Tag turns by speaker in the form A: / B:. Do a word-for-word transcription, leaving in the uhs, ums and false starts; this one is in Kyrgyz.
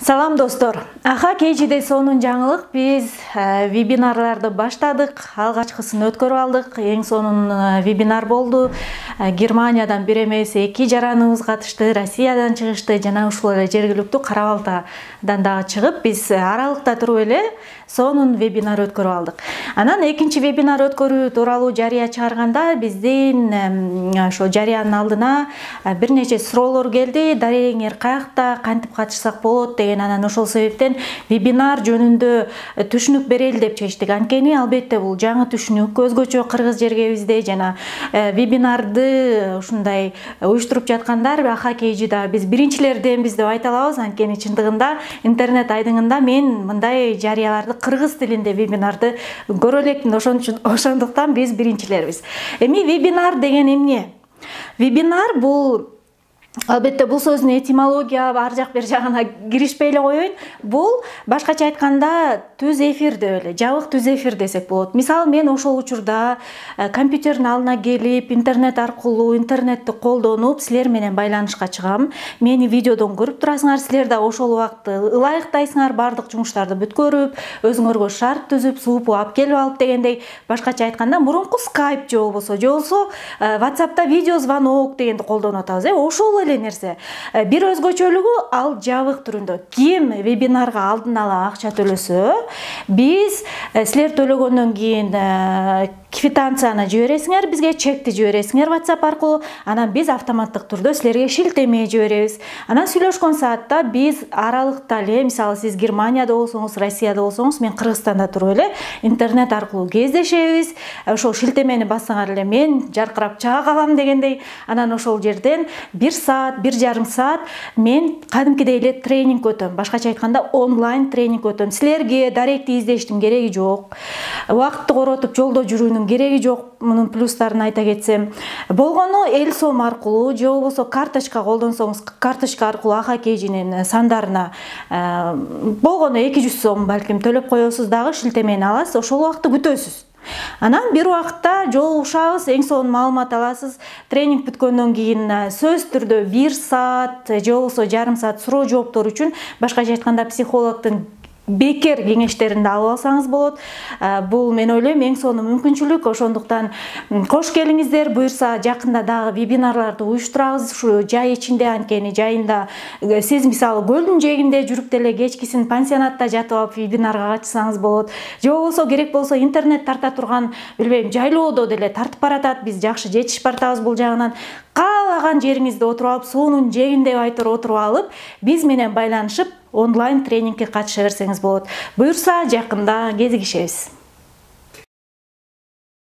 A: Салам достор. Аха кейжиде сонун жаңылык. Биз вебинарларды баштадык. Алгачкысын өткөрүп алдык. Эң сонун вебинар болду. Германиядан бир эмес эки жараныбыз катышты, Россиядан чыгышты, жана ушул эле жергиликтүү Кара Балтадан дагы чыгып, биз аралыкта туруп эле сонун вебинар өткөрүп алдык. Анан экинчи вебинар өткөрүү тууралуу жарыя чыгарганда биздин ошо жарыянын алдына бир нече суроолор келди. Дарегиңер каякта, кантип катышсак болот деген. Анан ошол себептен вебинар жөнүндө түшүнүк берели деп чечтик. Анткени албетте бул жаңы түшүнүк, өзгөчө кыргыз жергебизде жана вебинарды ушундай уюштуруп жаткандар Аха кейжида биз биринчилерденбиз деп айта алабыз. Анткени чындыгында интернет айдыңында мен мындай жарыяларды кыргыз тилинде вебинарды көрө элекмин. Ошондуктан биз биринчилербиз. Эми вебинар деген эмне? Вебинар бул албетте бул сөздүн этимология ар жак бер жагына киришпей эле коеюн. Бул башкача айтканда түз эфир деп эле, жабык түз эфир десек болот. Мисалы мен ошол учурда компьютердин алдына келип, интернет аркылуу, интернетти колдонуп, силер менен байланышка чыгам. Мени видеодон көрүп турасыңар, силер да ошол убакытты ылайыктайсыңар, бардык жумуштарды бүткөрүп, өзүңөргө шарт түзүп, сууп алып келип алып дегендей. Башкача айтканда мурунку Skype же болбосо, же болбосо WhatsApp'та видео звонок дегенди колдонуп атабыз. Ошол эле нерсе. Бир өзгөчөлүгү ал жабык түрүндө. Ким вебинарга алдын ала акча төлөсө, биз силер төлөгөндөн кийин квитанцияны жибересиңер, бизге чекти жибересиңер WhatsApp аркылуу. Анан биз автоматтык түрдө силерге шилтеме жиберебиз. Анан сүйлөшкөн саатта биз аралыкта эле, мисалы сиз Германияда болсоңуз, Россияда болсоңуз, мен Кыргызстанда туруп эле интернет аркылуу кездешебиз. Ошол шилтемени бассаңар эле мен жаркырап чыга калам дегендей. Анан ошол жерден бир саат, бир жарым саат мен кадимкидей эле тренинг өтөм. Башкача айтканда онлайн тренинг өтөм. Силерге даректи издештин кереги жок. Убакытты коротуп жолдо жүрүүнүн кереги жок. Мунун плюстарын айта кетсем, болгону эл сом аркылуу же болбосо карточка колдонсоңуз, карточка аркылуу Аха кейжинин сандарына болгону эки жүз сом балким төлөп коесуз, дагы шилтемени аласыз, ошол убакытты күтөсүз. Анан бир убакытта жолугушабыз, эң сонун маалымат аласыз. Тренинг бүткөндөн кийин сөз түрдө бир саат же болбосо жарым саат суроо жооптор үчүн, башкача айтканда психологдун бекер кеңештеринди алып алсаңыз болот. Бул мен ойлойм эң сонун мүмкүнчүлүк. Ошондуктан кош келиңиздер. Буюрса жакында дагы вебинарларды уюштурабыз ушу жай ичинде. Анткени жайында сиз мисалы көлдүн жээгинде жүрүп деле кечкисин пансионатта жатып алып вебинарга катышсаңыз болот. Же болбосо керек болсо интернет тарта турган, билбейм, жайлоодо деле тартып баратат. Биз жакшы жетишип баратабыз бул жагынан. Каалаган жериңизде отуруп алып, суунун жээгинде айтор отуруп алып, биз менен байланышып онлайн тренингке катыша берсеңиз болот. Буюрса жакында кезигишебиз.